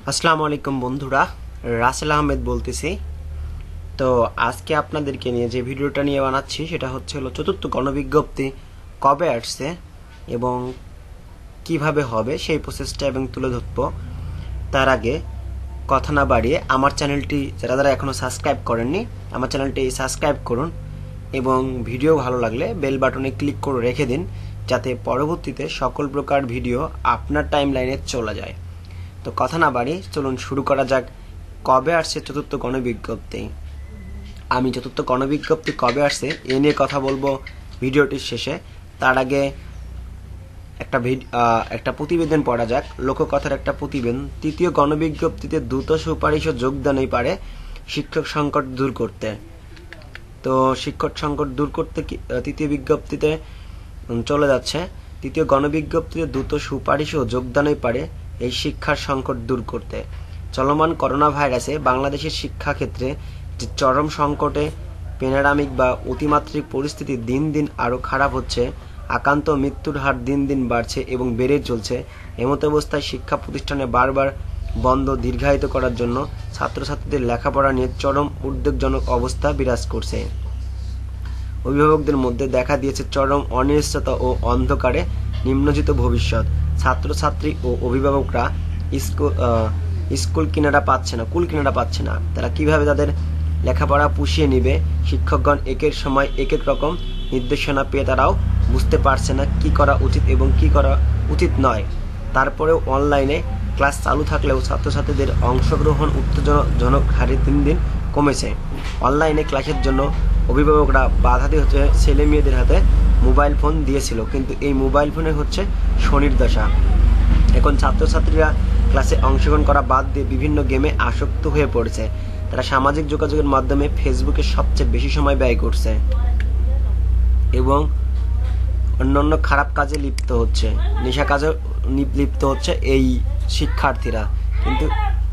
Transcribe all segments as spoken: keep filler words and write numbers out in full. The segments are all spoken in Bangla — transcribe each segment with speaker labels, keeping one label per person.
Speaker 1: আসসালামু আলাইকুম বন্ধুরা, রাসেল আহমেদ বলতেছি। তো আজকে আপনাদেরকে নিয়ে যে ভিডিওটা নিয়ে বানাচ্ছি সেটা হচ্ছে হলো চতুর্থ গণবিজ্ঞপ্তি কবে আসছে এবং কিভাবে হবে সেই প্রসেসটা এবং তুলে ধরব। তার আগে কথা না বাড়িয়ে আমার চ্যানেলটি যারা যারা এখনও সাবস্ক্রাইব করেননি আমার চ্যানেলটি সাবস্ক্রাইব করুন এবং ভিডিও ভালো লাগলে বেল বাটনে ক্লিক করে রেখে দিন, যাতে পরবর্তীতে সকল প্রকার ভিডিও আপনার টাইম লাইনে চলে যায়। তো কথা না বাড়ি চলুন শুরু করা যাক। কবে আসছে চতুর্থ গণবিজ্ঞপ্তি? আমি চতুর্থ গণবিজ্ঞপ্তি কবে আসছে এ নিয়ে কথা বলবো ভিডিওটির শেষে। তার আগে একটা একটা প্রতিবেদন পড়া যাক, লোককথার একটা প্রতিবেদন। তৃতীয় গণবিজ্ঞপ্তিতে দ্রুত সুপারিশ ও যোগদানই পারে শিক্ষক সংকট দূর করতে। তো শিক্ষক সংকট দূর করতে তৃতীয় বিজ্ঞপ্তিতে চলে যাচ্ছে। তৃতীয় গণবিজ্ঞপ্তিতে দ্রুত সুপারিশ ও যোগদানই পারে এই শিক্ষার সংকট দূর করতে। চলমান করোনা ভাইরাসে বাংলাদেশের শিক্ষাক্ষেত্রে যে চরম সংকটে প্যান্ডেমিক বা অতিমাত্রিক পরিস্থিতি দিন দিন আরও খারাপ হচ্ছে, আক্রান্ত মৃত্যুর হার দিন দিন বাড়ছে এবং বেড়ে চলছে। এমতাবস্থায় শিক্ষা প্রতিষ্ঠানে বারবার বন্ধ দীর্ঘায়িত করার জন্য ছাত্রছাত্রীদের লেখাপড়া নিয়ে চরম উদ্বেগজনক অবস্থা বিরাজ করছে। অভিভাবকদের মধ্যে দেখা দিয়েছে চরম অনিশ্চয়তা ও অন্ধকারে নিম্নজিত ভবিষ্যৎ। ছাত্রছাত্রী ও অভিভাবকরা স্কুল স্কুল কিনারা পাচ্ছে না কুল কিনারা পাচ্ছে না তারা কিভাবে তাদের লেখাপড়া পুষিয়ে নিবে। শিক্ষকগণ একের সময় এক এক রকম নির্দেশনা পেয়ে তারাও বুঝতে পারছে না কি করা উচিত এবং কি করা উচিত নয়। তারপরেও অনলাইনে ক্লাস চালু থাকলেও ছাত্রছাত্রীদের অংশগ্রহণ উত্তেজনাজনক হারে দিন দিন কমেছে। অনলাইনে ক্লাসের জন্য অভিভাবকরা বাধা দিয়ে হচ্ছে ছেলে মেয়েদের হাতে মোবাইল ফোন দিয়েছিল, কিন্তু এই মোবাইল ফোনে হচ্ছে শনির দশা। এখন ছাত্রছাত্রীরা ক্লাসে অংশগ্রহণ করা বাদ দিয়ে বিভিন্ন গেমে আসক্ত হয়ে পড়েছে। তারা সামাজিক যোগাযোগের মাধ্যমে ফেসবুকে সবচেয়ে বেশি সময় ব্যয় করছে এবং অন্যান্য খারাপ কাজে লিপ্ত হচ্ছে, নেশা কাজে লিপ্ত হচ্ছে এই শিক্ষার্থীরা। কিন্তু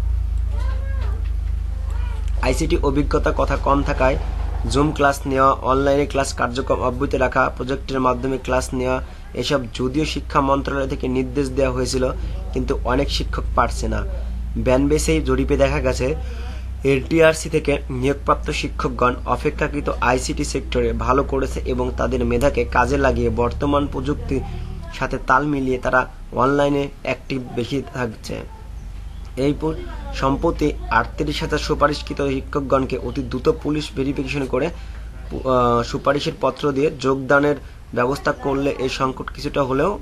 Speaker 1: আইসিটি অভিজ্ঞতা কথা কম থাকায় জুম ক্লাস নেওয়া, অনলাইনে ক্লাস কার্যক্রম অব্যাহত রাখা, প্রজেক্টের মাধ্যমে ক্লাস নেওয়া, এসব যদিও শিক্ষা মন্ত্রণালয় থেকে নির্দেশ দেওয়া হয়েছিল, কিন্তু অনেক শিক্ষক পারছে না। ব্যানবেসেই জরিপে দেখা গেছে এনটিআরসি থেকে নিয়োগপ্রাপ্ত শিক্ষকগণ অপেক্ষাকৃত আইসিটি সেক্টরে ভালো করেছে এবং তাদের মেধাকে কাজে লাগিয়ে বর্তমান প্রযুক্তির সাথে তাল মিলিয়ে তারা অনলাইনে অ্যাক্টিভ বেশি থাকছে। এই সম্প্রতি আটত্রিশ হাজার সুপারিশকৃত শিক্ষকগণকে অতি দ্রুত পুলিশ ভেরিফিকেশন করে সুপারিশের পত্র দিয়ে যোগদানের ব্যবস্থা করলে এই সংকট কিছুটা হলেও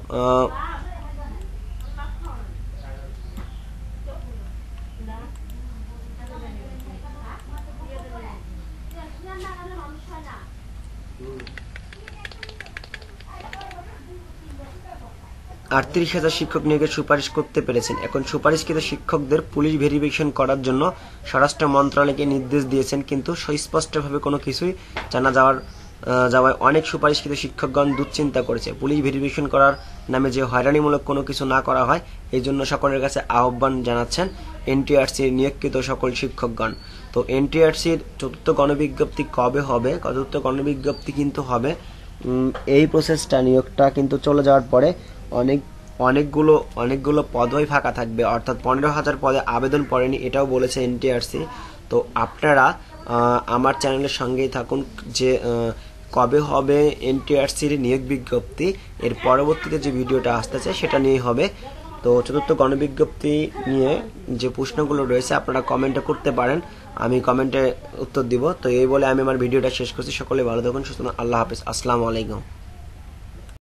Speaker 1: আটত্রিশ হাজার শিক্ষক নিয়োগের সুপারিশ করতে পেরেছেন। এখন সুপারিশকৃত শিক্ষকদের পুলিশ ভেরিফিকেশন করার জন্য স্বরাষ্ট্র মন্ত্রণালয়কে নির্দেশ দিয়েছেন, কিন্তু সুস্পষ্টভাবে কোনো কিছুই জানা যাওয়ার যাওয়ায় অনেক সুপারিশকৃত শিক্ষকগণ দুশ্চিন্তা করেছে। পুলিশ ভেরিফিকেশন করার নামে যে হয়রানিমূলক কোনো কিছু না করা হয় এই জন্য সকলের কাছে আহ্বান জানাচ্ছেন এনটিআরসির নিয়োগকৃত সকল শিক্ষকগণ। তো এনটিআরসির চতুর্থ গণবিজ্ঞপ্তি কবে হবে? চতুর্থ গণবিজ্ঞপ্তি কিন্তু হবে এই প্রসেসটা নিয়োগটা কিন্তু চলে যাওয়ার পরে অনেক অনেকগুলো অনেকগুলো পদই ফাঁকা থাকবে, অর্থাৎ পনেরো হাজার পদে আবেদন পড়েনি এটাও বলেছে এনটিআরসি। তো আপনারা আমার চ্যানেলের সঙ্গেই থাকুন যে কবে হবে এনটিআরসির নিয়োগ বিজ্ঞপ্তি, এর পরবর্তীতে যে ভিডিওটা আসতেছে সেটা নিয়েই হবে। তো চতুর্থ গণবিজ্ঞপ্তি নিয়ে যে প্রশ্নগুলো রয়েছে আপনারা কমেন্টে করতে পারেন, আমি কমেন্টে উত্তর দিব। তো এই বলে আমি আমার ভিডিওটা শেষ করছি। সকলে ভালো থাকুন, সুস্থ থাকুন। আল্লাহ হাফেজ। আসসালামু আলাইকুম।